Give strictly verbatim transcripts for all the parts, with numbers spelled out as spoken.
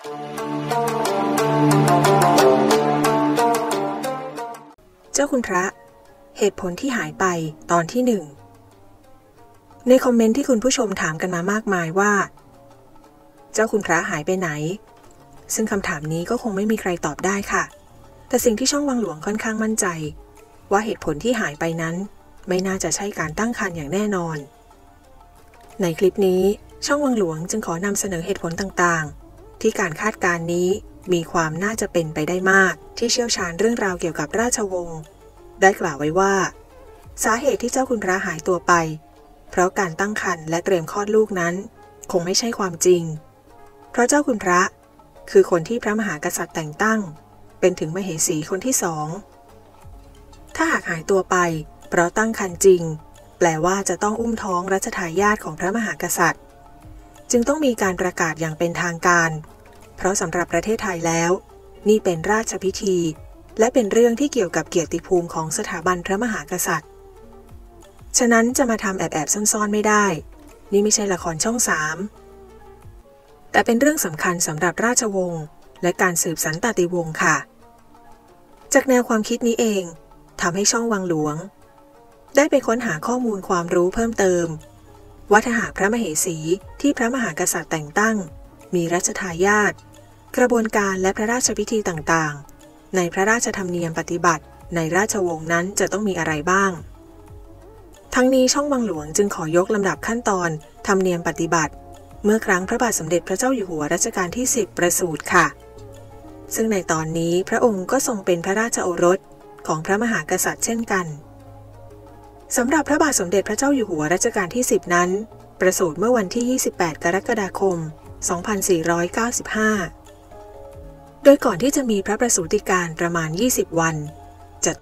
เจ้าคุณพระเหตุผลที่หายไปตอนที่หนึ่งในคอมเมนต์ที่คุณผู้ชมถามกันมามากมายว่าเจ้าคุณพระหายไปไหนซึ่งคำถามนี้ก็คงไม่มีใครตอบได้ค่ะแต่สิ่งที่ช่องวังหลวงค่อนข้างมั่นใจว่าเหตุผลที่หายไปนั้นไม่น่าจะใช่การตั้งครรภ์อย่างแน่นอนในคลิปนี้ช่องวังหลวงจึงขอนำเสนอเหตุผลต่างๆที่การคาดการณ์นี้มีความน่าจะเป็นไปได้มากที่เชี่ยวชาญเรื่องราวเกี่ยวกับราชวงศ์ได้กล่าวไว้ว่าสาเหตุที่เจ้าคุณพระหายตัวไปเพราะการตั้งครรภ์และเตรียมคลอดลูกนั้นคงไม่ใช่ความจริงเพราะเจ้าคุณพระคือคนที่พระมหากษัตริย์แต่งตั้งเป็นถึงมเหสีคนที่สองถ้าหากหายตัวไปเพราะตั้งครรภ์จริงแปลว่าจะต้องอุ้มท้องรัชทายาทของพระมหากษัตริย์จึงต้องมีการประกาศอย่างเป็นทางการเพราะสำหรับประเทศไทยแล้วนี่เป็นราชพิธีและเป็นเรื่องที่เกี่ยวกับเกียรติภูมิของสถาบันพระมหากษัตริย์ฉะนั้นจะมาทำแอบๆซ่อนๆไม่ได้นี่ไม่ใช่ละครช่องสามแต่เป็นเรื่องสำคัญสำหรับราชวงศ์และการสืบสันตติวงศ์ค่ะจากแนวความคิดนี้เองทำให้ช่องวังหลวงได้ไปค้นหาข้อมูลความรู้เพิ่มเติมว่าถ้าหากพระมเหสีที่พระมหากษัตริย์แต่งตั้งมีรัชทายาทกระบวนการและพระราชพิธีต่างๆในพระราชธรรมเนียมปฏิบัติในราชวงศ์นั้นจะต้องมีอะไรบ้างทั้งนี้ช่องวังหลวงจึงขอยกลำดับขั้นตอนธรรมเนียมปฏิบัติเมื่อครั้งพระบาทสมเด็จพระเจ้าอยู่หัวรัชกาลที่สิบประสูติค่ะซึ่งในตอนนี้พระองค์ก็ทรงเป็นพระราชโอรสของพระมหากษัตริย์เช่นกันสำหรับพระบาทสมเด็จพระเจ้าอยู่หัวรัชกาลที่สิบนั้นประสูติเมื่อวันที่ยี่สิบแปดกรกฎาคมสองพันสี่ร้อยเก้าสิบห้าโดยก่อนที่จะมีพระประสูติการประมาณยี่สิบวันจะ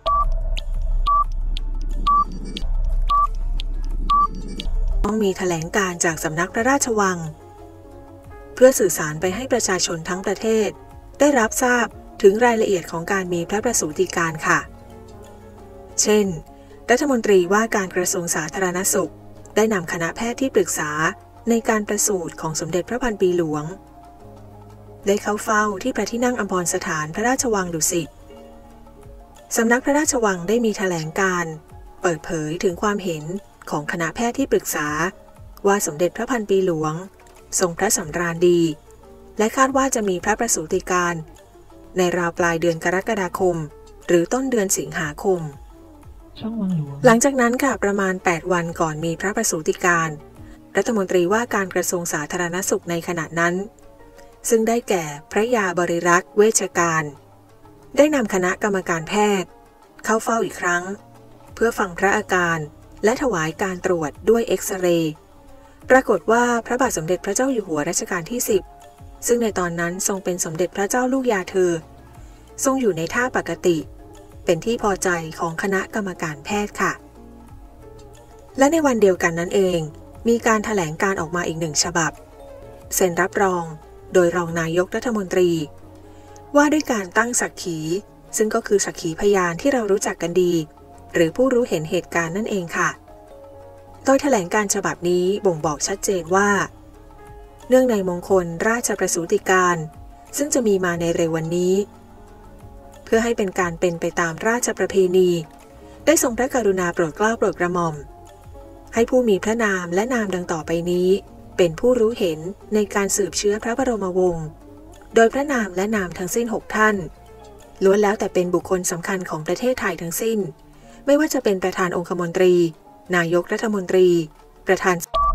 ต้องมีแถลงการจากสำนักพระราชวังเพื่อสื่อสารไปให้ประชาชนทั้งประเทศได้รับทราบถึงรายละเอียดของการมีพระประสูติการค่ะเช่นรัฐมนตรีว่าการกระทรวงสาธารณสุขได้นำคณะแพทย์ที่ปรึกษาในการประสูติของสมเด็จพระพันปีหลวงได้เข้าเฝ้าที่พระที่นั่งอัมพรสถานพระราชวังดุสิตสำนักพระราชวังได้มีแถลงการเปิดเผยถึงความเห็นของคณะแพทย์ที่ปรึกษาว่าสมเด็จพระพันปีหลวงทรงพระสำราญดีและคาดว่าจะมีพระประสูติการในราวปลายเดือนกรกฎาคมหรือต้นเดือนสิงหาคมหลังจากนั้นค่ะประมาณแปดวันก่อนมีพระประสูติการรัฐมนตรีว่าการกระทรวงสาธารณสุขในขณะนั้นซึ่งได้แก่พระยาบริรักษ์เวชการได้นำคณะกรรมการแพทย์เข้าเฝ้าอีกครั้งเพื่อฟังพระอาการและถวายการตรวจด้วยเอ็กซเรย์ปรากฏว่าพระบาทสมเด็จพระเจ้าอยู่หัวรัชกาลที่สิบซึ่งในตอนนั้นทรงเป็นสมเด็จพระเจ้าลูกยาเธอทรงอยู่ในท่าปกติเป็นที่พอใจของคณะกรรมการแพทย์ค่ะและในวันเดียวกันนั้นเองมีการแถลงการออกมาอีกหนึ่งฉบับเซ็นรับรองโดยรองนายกรัฐมนตรีว่าด้วยการตั้งสักขีซึ่งก็คือสักขีพยานที่เรารู้จักกันดีหรือผู้รู้เห็นเหตุการณ์นั่นเองค่ะโดยแถลงการฉบับนี้บ่งบอกชัดเจนว่าเนื่องในมงคลราชประสูติการซึ่งจะมีมาในเร็ววันนี้เพื่อให้เป็นการเป็นไปตามราชประเพณีได้ทรงพระกรุณาโปรดเกล้าโปรดกระหม่อมให้ผู้มีพระนามและนามดังต่อไปนี้เป็นผู้รู้เห็นในการสืบเชื้อพระบรมวงศ์โดยพระนามและนามทั้งสิ้นหกท่านล้วนแล้วแต่เป็นบุคคลสำคัญของประเทศไทยทั้งสิ้นไม่ว่าจะเป็นประธานองคมนตรีนายกรัฐมนตรีประธาน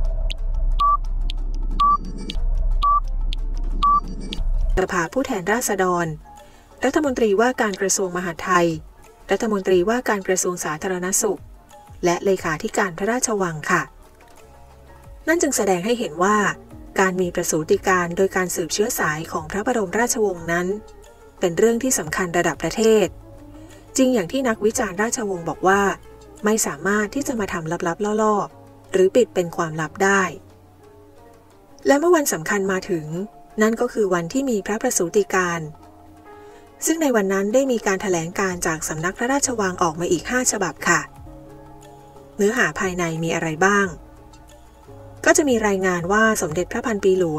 สภาผู้แทนราษฎรรัฐมนตรีว่าการกระทรวงมหาดไทยรัฐมนตรีว่าการกระทรวงสาธารณสุขและเลขาธิการพระราชวังค่ะนั่นจึงแสดงให้เห็นว่าการมีประสูติการโดยการสืบเชื้อสายของพระบรมราชวงศ์นั้นเป็นเรื่องที่สำคัญระดับประเทศจริงอย่างที่นักวิจารณ์ราชวงศ์บอกว่าไม่สามารถที่จะมาทำลับๆล่อๆหรือปิดเป็นความลับได้และเมื่อวันสำคัญมาถึงนั่นก็คือวันที่มีพระประสูติการซึ่งในวันนั้นได้มีการแถลงการจากสำนักพระราชวังออกมาอีกห้าฉบับค่ะเนื้อหาภายในมีอะไรบ้างก็จะมีรายงานว่าสมเด็จพระพันปีหลวง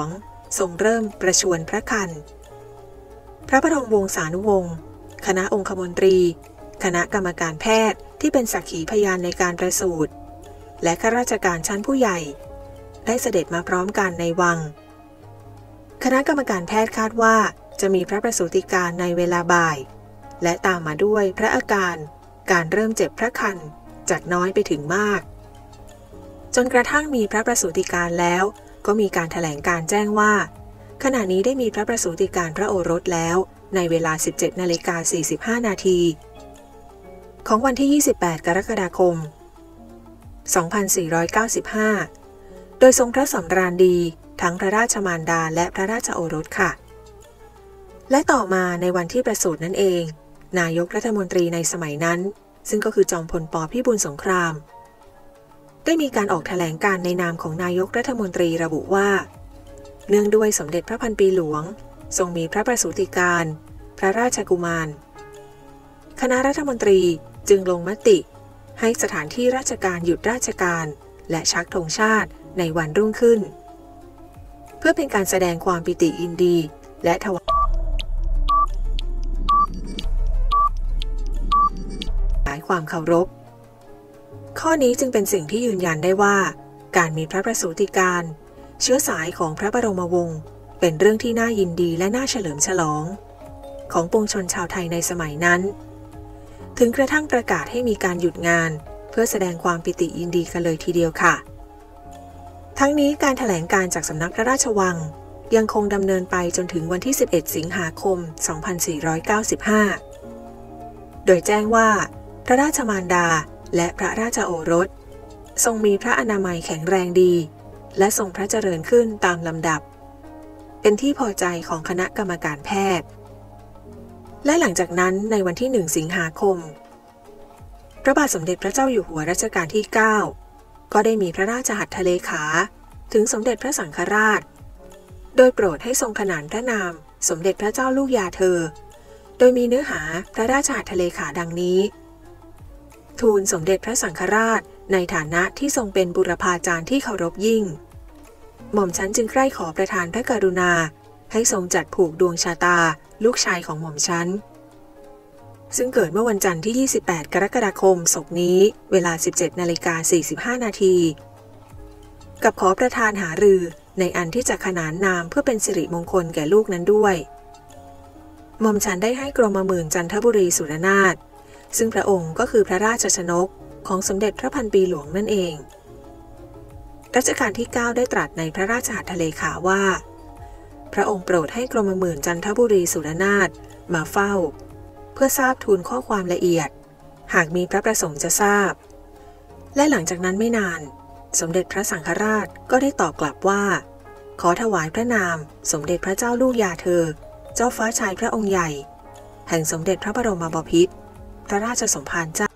ทรงเริ่มประชวรพระคันพระบรมวงศานุวงศ์คณะองคมนตรีคณะกรรมการแพทย์ที่เป็นสักขีพยานในการประสูติและข้าราชการชั้นผู้ใหญ่ได้เสด็จมาพร้อมกันในวังคณะกรรมการแพทย์คาดว่าจะมีพระประสูติการในเวลาบ่ายและตามมาด้วยพระอาการการเริ่มเจ็บพระคันจากน้อยไปถึงมากจนกระทั่งมีพระประสูติการแล้วก็มีการแถลงการแจ้งว่าขณะนี้ได้มีพระประสูติการพระโอรสแล้วในเวลา สิบเจ็ดนาฬิกาสี่สิบห้านาทีของวันที่ ยี่สิบแปด กรกฎาคม สองพันสี่ร้อยเก้าสิบห้า โดยทรงพระสำราญดีทั้งพระราชมารดาและพระราชโอรสค่ะและต่อมาในวันที่ประสูตินั่นเองนายกรัฐมนตรีในสมัยนั้นซึ่งก็คือจอมพลป.พิบูลสงครามได้มีการออกแถลงการในนามของนายกรัฐมนตรีระบุว่าเนื่องด้วยสมเด็จพระพันปีหลวงทรงมีพระประสูติการพระราชกุมารคณะรัฐมนตรีจึงลงมติให้สถานที่ราชการหยุดราชการและชักธงชาติในวันรุ่งขึ้นเพื่อเป็นการแสดงความปิติยินดีและถวายความเคารพข้อนี้จึงเป็นสิ่งที่ยืนยันได้ว่าการมีพระประสูติการเชื้อสายของพระบรมวงศ์เป็นเรื่องที่น่ายินดีและน่าเฉลิมฉลองของปวงชนชาวไทยในสมัยนั้นถึงกระทั่งประกาศให้มีการหยุดงานเพื่อแสดงความปิติยินดีกันเลยทีเดียวค่ะทั้งนี้การแถลงการจากสำนักพระราชวังยังคงดำเนินไปจนถึงวันที่ สิบเอ็ด สิงหาคม สองพันสี่ร้อยเก้าสิบห้า โดยแจ้งว่าพระราชมารดาและพระราชโอรสทรงมีพระอนามัยแข็งแรงดีและทรงพระเจริญขึ้นตามลำดับเป็นที่พอใจของคณะกรรมการแพทย์และหลังจากนั้นในวันที่ หนึ่ง สิงหาคมพระบาทสมเด็จพระเจ้าอยู่หัวรัชกาลที่ เก้า ก็ได้มีพระราชหัตถเลขาถึงสมเด็จพระสังฆราชโดยโปรดให้ทรงขนานพระนามสมเด็จพระเจ้าลูกยาเธอโดยมีเนื้อหาพระราชหัตถเลขาดังนี้ทูลสมเด็จพระสังฆราชในฐานะที่ทรงเป็นบุรพาจารย์ที่เคารพยิ่งหม่อมฉันจึงใคร่ขอประทานพระกรุณาให้ทรงจัดผูกดวงชะตาลูกชายของหม่อมฉันซึ่งเกิดเมื่อวันจันทร์ที่ ยี่สิบแปด กรกฎาคมศกนี้เวลา สิบเจ็ดนาฬิกาสี่สิบห้านาทีกับขอประทานหารือในอันที่จะขนานนามเพื่อเป็นสิริมงคลแก่ลูกนั้นด้วยหม่อมฉันได้ให้กรมหมื่นจันทบุรีสุรนาถซึ่งพระองค์ก็คือพระราชชนกของสมเด็จพระพันปีหลวงนั่นเองรัชกาลที่ เก้า ได้ตรัสในพระราชหัตถเลขาว่าพระองค์โปรดให้กรมหมื่นจันทบุรีสุรนาถมาเฝ้าเพื่อทราบทูลข้อความละเอียดหากมีพระประสงค์จะทราบและหลังจากนั้นไม่นานสมเด็จพระสังฆราชก็ได้ตอบกลับว่าขอถวายพระนามสมเด็จพระเจ้าลูกยาเธอเจ้าฟ้าชายพระองค์ใหญ่แห่งสมเด็จพระบรมบพิตรพระราชสมภารเจ้า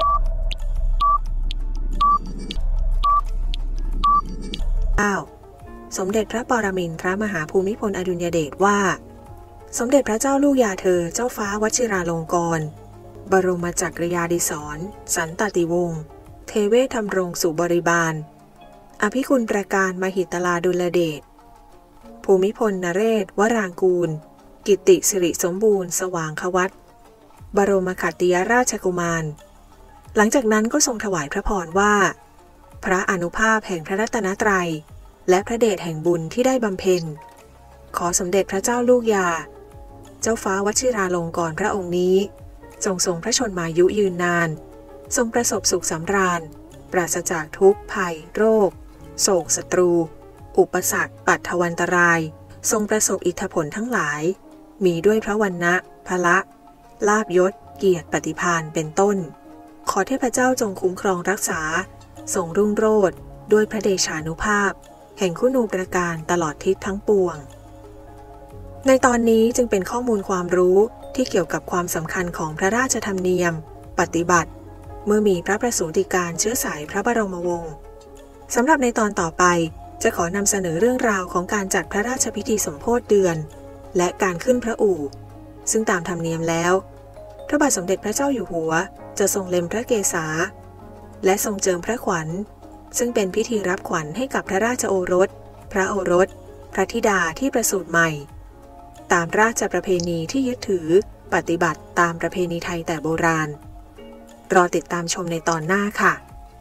สมเด็จพระปรมินทรมหาภูมิพลอดุลยเดชว่าสมเด็จพระเจ้าลูกยาเธอเจ้าฟ้าวชิราลงกรณ์บรมจักรยาดิศรสันตติวงศ์เทเวศธรรมรงสุบริบาลอภิคุณประการมหิตลาดุลเดชภูมิพลนเรศวรางกูลกิตติสิริสมบูรณ์สว่างควัตบรมขัตติยราชกุมารหลังจากนั้นก็ทรงถวายพระพรว่าพระอานุภาพแห่งพระรัตนตรัยและพระเดชแห่งบุญที่ได้บำเพ็ญขอสมเด็จพระเจ้าลูกยาเจ้าฟ้าวชิราลงกรณ์พระองค์นี้จงทรงพระชนมายุยืนนานทรงประสบสุขสำราญปราศจากทุกข์ภัยโรคโศกศัตรูอุปสรรคปัตถวันตรายทรงประสบอิทธิผลทั้งหลายมีด้วยพระวรรณะพละลาภยศเกียรติปฏิภาณเป็นต้นขอเทพเจ้าจงคุ้มครองรักษาทรงรุ่งโรจน์ด้วยพระเดชานุภาพแห่งคุณูปการตลอดทิศทั้งปวงในตอนนี้จึงเป็นข้อมูลความรู้ที่เกี่ยวกับความสำคัญของพระราชธรรมเนียมปฏิบัติเมื่อมีพระประสูติการเชื้อสายพระบรมวงศ์สำหรับในตอนต่อไปจะขอนำเสนอเรื่องราวของการจัดพระราชพิธีสมโภชเดือนและการขึ้นพระอู่ซึ่งตามธรรมเนียมแล้วพระบาทสมเด็จพระเจ้าอยู่หัวจะทรงเล็มพระเกศาและทรงเจิมพระขวัญซึ่งเป็นพิธีรับขวัญให้กับพระราชโอรสพระโอรสพระธิดาที่ประสูติใหม่ตามราชประเพณีที่ยึดถือปฏิบัติตามประเพณีไทยแต่โบราณรอติดตามชมในตอนหน้าค่ะ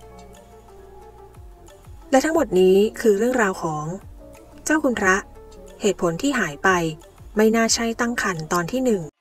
และทั้งหมดนี้คือเรื่องราวของเจ้าคุณพระเหตุผลที่หายไปไม่น่าใช่ตั้งครรภ์ตอนที่หนึ่ง